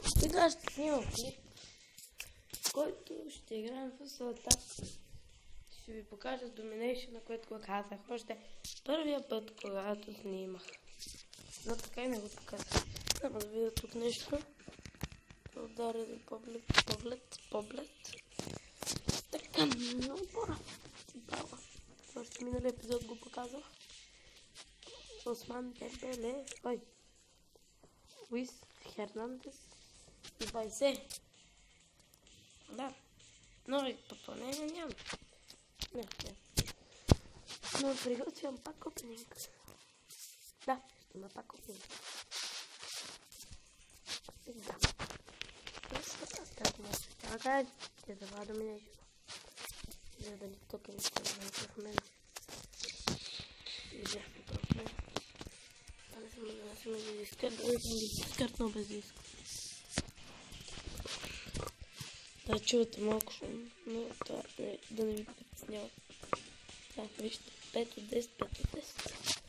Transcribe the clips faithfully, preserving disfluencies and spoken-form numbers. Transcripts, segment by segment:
Сега ще снимам клип, който ще играем в Атак. Ще ви покажа Domination, на което го казах още първия път, когато снимах. Но така и не го показах. Няма да видя тук нещо. Да ударя за поглед, поглед, поглед. Така, много пора. Бала. Още миналия епизод го показах. Осман Дембеле. Ой. Луис Хернандес. И Байсе. Да. Нови попълнения няма. Не, не. Но приготвям пак опенинг. Да, ще има пак опенинг. Да. Така, ще завада Domination. За да ни тока не стане в мен. И бяхме в мен. А не съм да съм да дискарт, да не съм да дискартнал без диск. Да, чувате малко шум, но това е да не ви притеснява. Да, вижте, пет от десет, пет от десет.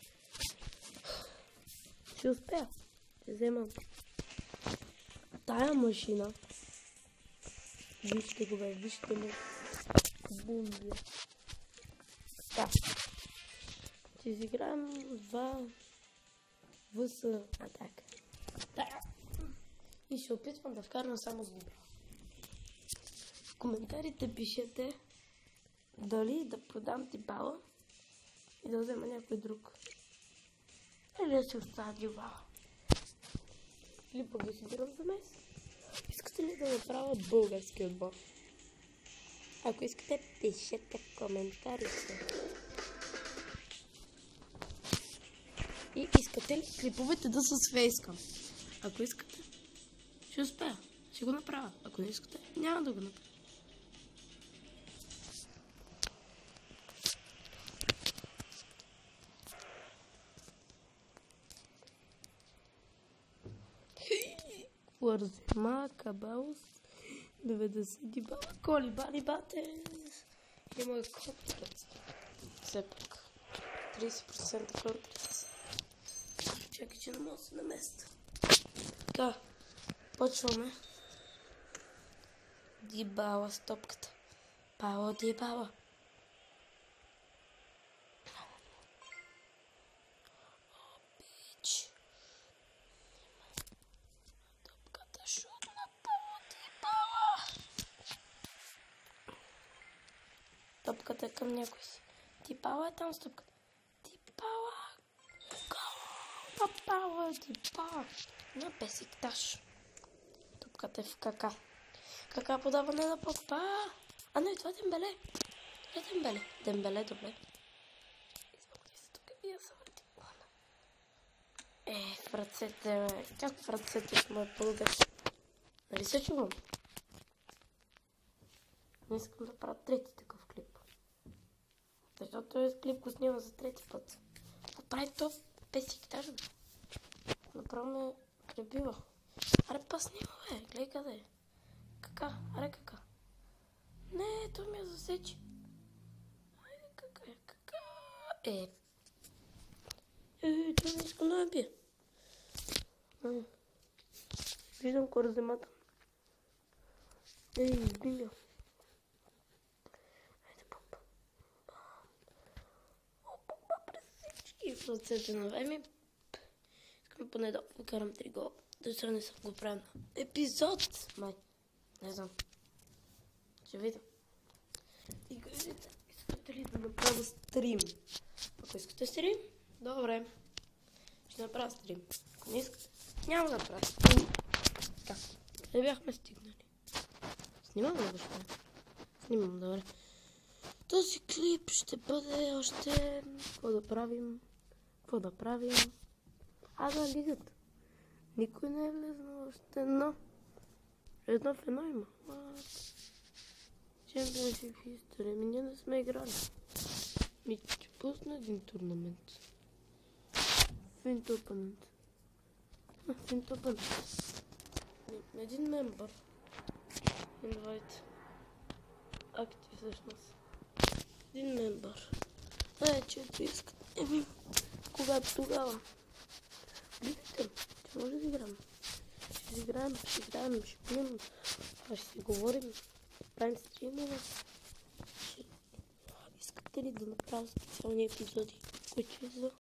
Ще успея. Ще вземам тая машина. Вижте го бе, вижте го. Бундия. Да. Ще изиграем два ВС атака. Да. И ще опитвам да вкарам само с добро. В коментарите пишете дали да продам Дибала и да взема някой друг. Или да си оставя Дибала. Или пък да си бирам за месец. Искате ли да направя български отбор? Ако искате, пишете в коментарите. И искате ли клиповете да са с фейскам? Ако искате, ще успея. Ще го направя. Ако не искате, няма да го направя. Вързема, Кабаус, деветдесет Дибала, Колибали, бате. Има контрец. Все пак. тридесет процента контрец. Чакай, че не мога да се наместа. Така, почваме. Дибала с топката. Пао Дибала. Обич. Топката шутна. Пао Дибала. Топката е към някой си. Дибала е там с топката. Дибала. Папала, Дибала. На Бесикташ. Топката е в Кака. Кака подаване на Погба. А не, това е Дембеле. Това е Дембеле. Дембеле, добре. Измъкни се тук и я завърти плана. Е, в ръцете, как в ръцете с моят българ? Нали се чувам? Не искам да правя трети такъв клип. Защото този клип го снимам за трети път. Да прави то Бесикташ, бе. Направо ме пребива. Аре па снима, бе. Гледай къде е. Кака? Аре кака? Не, той ми я засече. Айде кака е, кака е. Е, той не иска да ме бие. Виждам корземата. Ей, избиня. Айде помпа. О, помпа през всички в ръцете на Веми. Искам поне да вкарам три гола. До сега не съм го правил на епизод. Май. Не знам. Ще видим. И кажете, искате ли да направя стрим? Ако искате стрим, добре. Ще направя стрим. Ако не искате, няма да направя стрим. Така. Къде бяхме стигнали? Снимам ли го? Снимам, добре. Този клип ще бъде още... Какво да правим? Какво да правим? А, да, лигата. Никой не е влезнал още едно. Едно в едно има. Чемпионшип History. Ми ние не сме играли. Ми ще пусна един турнамент. Финт опонент. Финт опонент. Един мембър. Инвайт. Актив всъщност. Един мембър. Ай, чето искат. Еми, когато тогава. Видите, че може да играм. Ще ще играем, ще играем, ще пием, ще си говорим, правим стримове. Ще... Искате ли да направя специални епизоди, които са